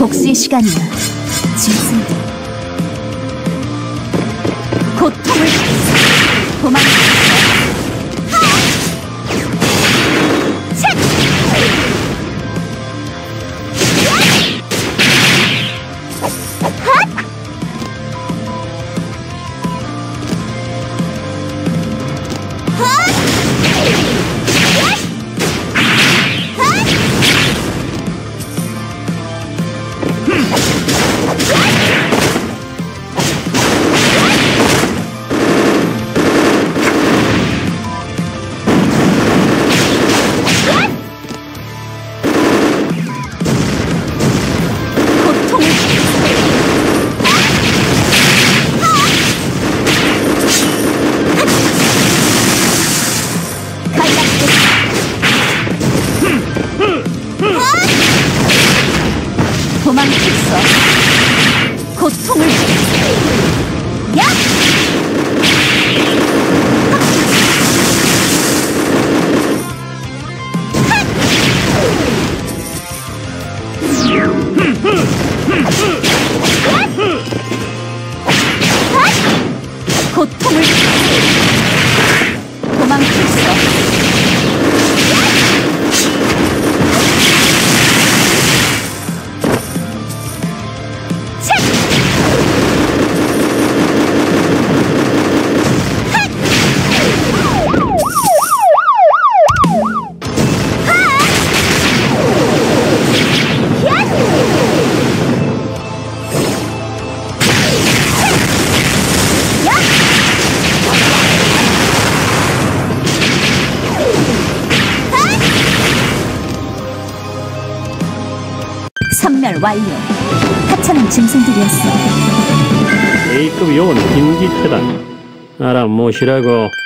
복수의 시간이야. 짐승들. 고통을 도망쳐. 도망칠 수 없어. 고통을 야! 고통을 도망칠 수 없어. 선멸 완료. 하찮은 짐승들이었어. A급 요원 김기태다. 알아 모시라고.